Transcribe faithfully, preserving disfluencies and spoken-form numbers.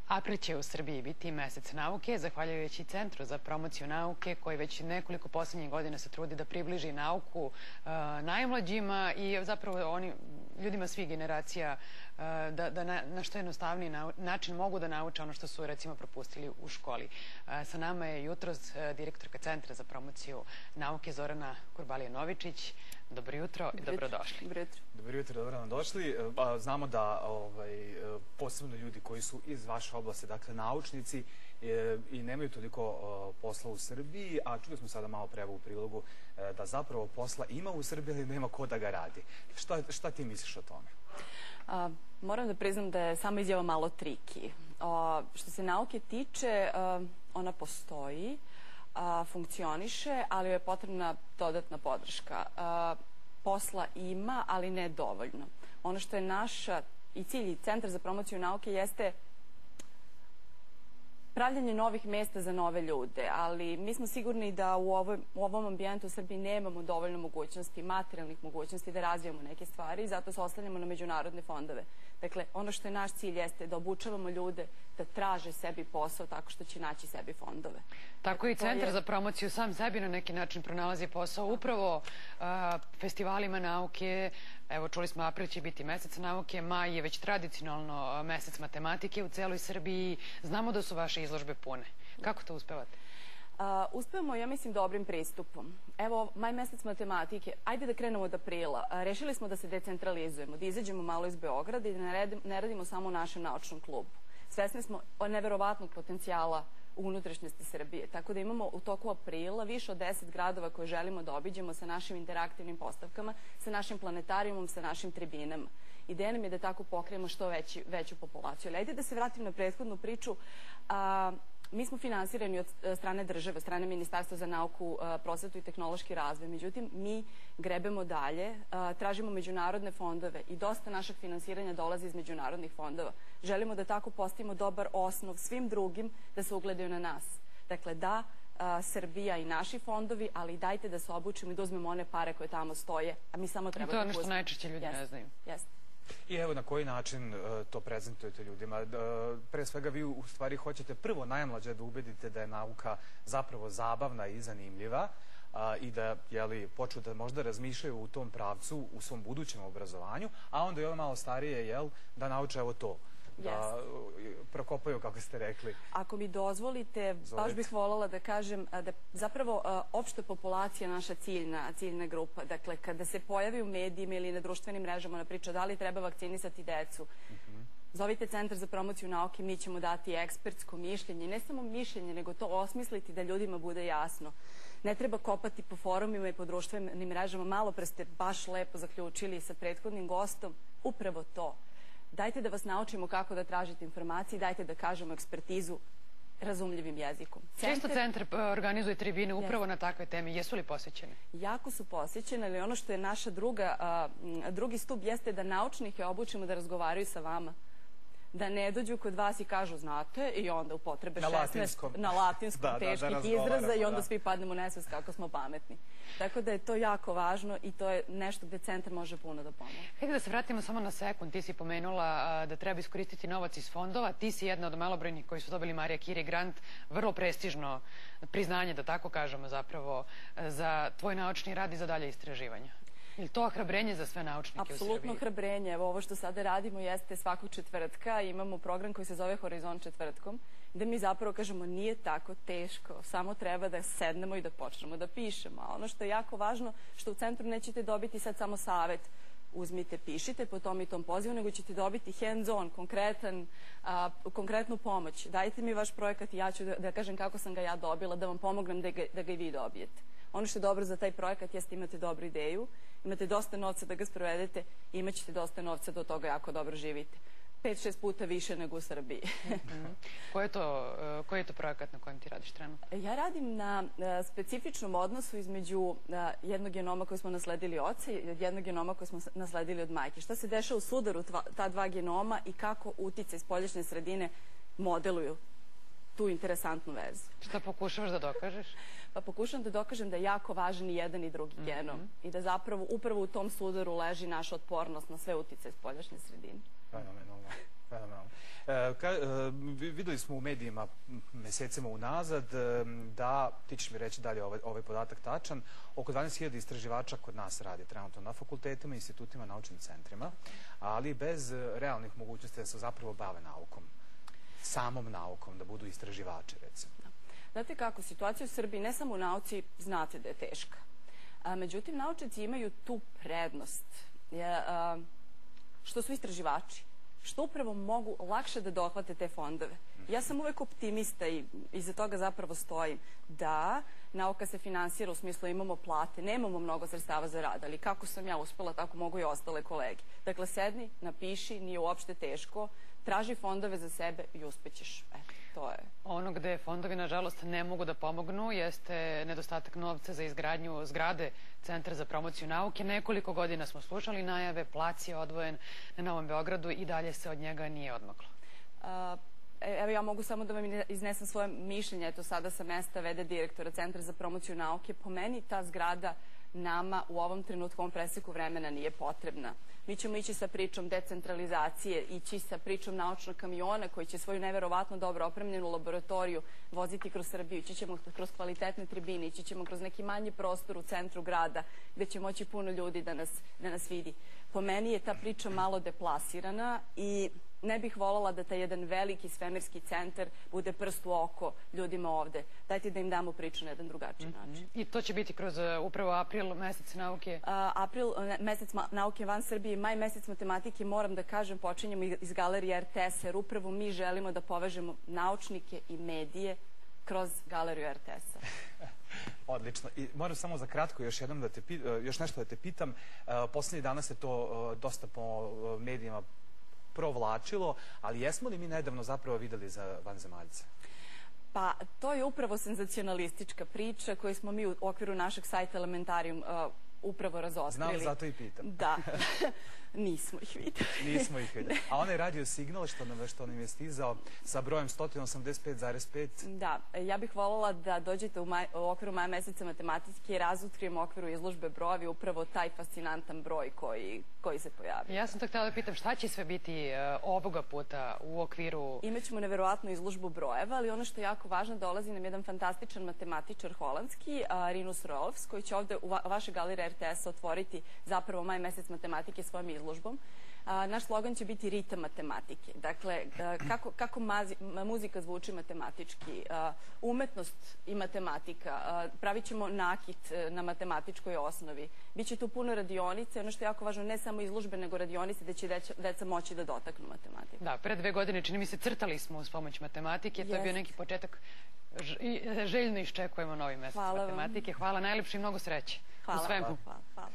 April će u Srbiji biti mesec nauke, zahvaljujući Centru za promociju nauke koji već nekoliko poslednjih godina se trudi da približi nauku najmlađima i zapravo oni, ljudima svih generacija da, da na, na što jednostavniji način mogu da nauče ono što su recimo propustili u školi. Sa nama je jutros direktorka Centra za promociju nauke Zorana Kurbalija-Novičić. Dobro jutro i dobrodošli. Dobro jutro. Dobro jutro, dobro nam došli. Znamo da ovaj, posebno ljudi koji su iz vaše oblasti, dakle naučnici, i nemaju toliko posla u Srbiji, a čuli smo sada malo pre u prilogu da zapravo posla ima u Srbiji, ali nema ko da ga radi. Šta, šta ti misliš o tome? A, moram da priznam da je sama izjava malo triki. A, što se nauke tiče, a, ona postoji, a, funkcioniše, ali je potrebna dodatna podrška. A, posla ima, ali ne dovoljno. Ono što je naša i cilj i Centar za promociju nauke jeste pravljanje novih mesta za nove ljude, ali mi smo sigurni da u, ovoj, u ovom ambijentu u Srbiji nemamo dovoljno mogućnosti, materijalnih mogućnosti da razvijamo neke stvari i zato se oslanjamo na međunarodne fondove. Dakle, ono što je naš cilj jeste da obučavamo ljude da traže sebi posao tako što će naći sebi fondove. Tako i Centar za promociju sam sebi na neki način pronalazi posao upravo festivalima nauke. Evo, čuli smo, april će biti mesec nauke, maj je već tradicionalno mesec matematike u celoj Srbiji. Znamo da su vaše izložbe pune. Kako to uspevate? Uspevamo, ja mislim, dobrim pristupom. Evo, maj mesec matematike, ajde da krenemo od aprila. Rešili smo da se decentralizujemo, da izađemo malo iz Beograda i da ne radimo samo u našem naučnom klubu. Svesni smo neverovatnog potencijala u unutrašnjosti Srbije, tako da imamo u toku aprila više od deset gradova koje želimo da obiđemo sa našim interaktivnim postavkama, sa našim planetarijumom, sa našim tribinama. Ideja nam je da tako pokrijemo što veći, veću populaciju. Ali ajde da se vratim na prethodnu priču. A, mi smo finansirani od strane države, od strane Ministarstva za nauku, prosvetu i tehnološki razvoj. Međutim, mi grebemo dalje, tražimo međunarodne fondove i dosta našeg finansiranja dolazi iz međunarodnih fondova. Želimo da tako postavimo dobar osnov svim drugim da se ugledaju na nas. Dakle, da, Srbija i naši fondovi, ali dajte da se obučimo i da uzmemo one pare koje tamo stoje, a mi samo treba da uzmemo. I to je ono što najčešće ljudi ne znaju. Jeste. I evo na koji način to prezentujete ljudima. Pre svega vi u stvari hoćete prvo najmlađe da ubedite da je nauka zapravo zabavna i zanimljiva i da počnu da možda razmišljaju u tom pravcu u svom budućem obrazovanju, a onda i ovo malo starije jel, da nauče evo to. Da prokopaju, kako ste rekli. Ako mi dozvolite, baš bih voljela da kažem da zapravo opšta populacija naša ciljna, ciljna grupa. Dakle, kada se pojavi u medijima ili na društvenim mrežama na priča da li treba vakcinisati decu, zovite Centar za promociju nauke, mi ćemo dati ekspertsko mišljenje. Ne samo mišljenje, nego to osmisliti da ljudima bude jasno. Ne treba kopati po forumima i po društvenim mrežama. Malo pre ste baš lepo zaključili sa prethodnim gostom. Upravo to. Dajte da vas naučimo kako da tražite informacije, dajte da kažemo ekspertizu razumljivim jezikom. Često Centar organizuje tribine upravo na takve teme. Jesu li posvećene? Jako su posvećene, ali ono što je naša drugi stup jeste da naučnike obučimo da razgovaraju sa vama. Da ne dođu kod vas i kažu znate i onda upotrebe šesnaest na latinskom teških izraza i onda svi padnemo u nesvest kako smo pametni. Tako da je to jako važno i to je nešto gde Centar može puno da pomogne. Hajde da se vratimo samo na sekund. Ti si pomenula da treba iskoristiti novac iz fondova. Ti si jedna od malobrojnih koji su dobili Marija Curie grant, vrlo prestižno priznanje, da tako kažemo zapravo, za tvoj naučni rad i za dalje istraživanja. Je li to ohrabrenje za sve naučnike u Srbiji? Apsolutno ohrabrenje. Evo, ovo što sada radimo jeste svakog četvrtka. Imamo program koji se zove Horizont četvrtkom, gde mi zapravo kažemo nije tako teško, samo treba da sednemo i da počnemo da pišemo. A ono što je jako važno, što u centru nećete dobiti sad samo savet, uzmite, pišite po tom i tom pozivu, nego ćete dobiti hands-on, konkretnu pomoć. Dajte mi vaš projekat i ja ću da kažem kako sam ga ja dobila, da vam pomognem da ga i vi dobijete. Ono što je dobro za taj projekat jeste imate dobru ideju, imate dosta novca da ga sprovedete i imat ćete dosta novca da od toga jako dobro živite. Pet, šest puta više nego u Srbiji. Koji je to projekat na kojem ti radiš trenutno? Ja radim na specifičnom odnosu između jednog genoma koji smo nasledili od oca i jednog genoma koji smo nasledili od majke. Šta se dešava u sudaru ta dva genoma i kako uticaj spoljašnje sredine modeluju tu interesantnu vezu. Šta pokušavaš da dokažeš? Pa pokušavam da dokažem da je jako važan i jedan i drugi genom i da zapravo upravo u tom sudaru leži naša otpornost na sve uticaje spoljašnje sredine. Fenomenalno. Fenomenalno. Videli smo u medijima mesecima unazad da, ti ćeš mi reći da li je ovaj podatak tačan, oko dvanaest hiljada istraživača kod nas radi trenutno na fakultetima, institutima, naučnim centrima, ali bez realnih mogućnosti da se zapravo bave naukom, samom naukom, da budu istraživači, recimo. Znate kako, situacija u Srbiji, ne samo u nauci, znate da je teška. Međutim, naučnici imaju tu prednost što su istraživači, što upravo mogu lakše da dohvate te fondove. Ja sam uvek optimista i iza toga zapravo stojim da nauka se finansira u smislu imamo plate, nemamo mnogo sredstava za rad, ali kako sam ja uspela, tako mogu i ostale kolege. Dakle, sedni, napiši, nije uopšte teško, traži fondove za sebe i uspećeš. Eto, to je. Ono gde fondovi, nažalost, ne mogu da pomognu jeste nedostatak novca za izgradnju zgrade Centra za promociju nauke. Nekoliko godina smo slušali najave, plac je odvojen na Novom Beogradu i dalje se od njega nije odmaklo. Evo, ja mogu samo da vam iznesem svoje mišljenje. Eto, sada sa mesta ve de direktora Centra za promociju nauke. Po meni ta zgrada nama u ovom trenutku, u ovom preseku vremena nije potrebna. Mi ćemo ići sa pričom decentralizacije, ići sa pričom naučnog kamiona koji će svoju neverovatno dobro opremljenu laboratoriju voziti kroz Srbiju, ići ćemo kroz kvalitetne tribine, ići ćemo kroz neki manji prostor u centru grada gde će moći puno ljudi da nas, da nas vidi. Po meni je ta priča malo deplasirana i ne bih voljela da taj jedan veliki svemirski centar bude prst u oko ljudima ovde. Dajte da im damo priču na jedan drugačiji način. I to će biti kroz upravo april, mesec nauke? April, mesec nauke van Srbije, maj mesec matematike, moram da kažem, počinjemo iz galerije er te es, jer upravo mi želimo da povežemo naučnike i medije kroz galeriju er te es-a. Odlično. I moram samo za kratko još jednom da te, još nešto da te pitam. Poslednjih dana se to dosta po medijima provlačilo, ali jesmo li mi nedavno zapravo videli za vanzemaljce? Pa, to je upravo senzacionalistička priča koju smo mi u okviru našeg sajta Elementarium upravo razotkrili. Znam, zato i pitam. Da. Nismo ih videli. Nismo ih videli. A onaj radio signal što nam, što nam je stizao sa brojem sto osamdeset pet zarez pet? Da, ja bih voljela da dođete u, maj, u okviru maja meseca matematike i razotkrijemo u okviru izložbe brojevi upravo taj fascinantan broj koji, koji se pojavio. Ja sam to htjela da pitam šta će sve biti uh, ovoga puta u okviru... Imaćemo neverovatnu izložbu brojeva, ali ono što je jako važno, dolazi nam jedan fantastičan matematičar holandski, uh, Rinus Rolfs, koji će ovde u va vašoj galeriji er te es-a otvoriti zapravo maj mesec matematike svojom izložbom. A, naš slogan će biti ritam matematike. Dakle, a, kako, kako mazi, muzika zvuči matematički, a, umetnost i matematika. A, pravit ćemo nakit a, na matematičkoj osnovi. Biće tu puno radionice, ono što je jako važno, ne samo izložbe, nego radionice gde će deca, deca moći da dotaknu matematiku. Da, pre dve godine, čini mi se, crtali smo uz pomoć matematike. To je bio neki početak. Željno iščekujemo novi mesec matematike. Hvala najlepše i mnogo sreće. Hvala. Hvala.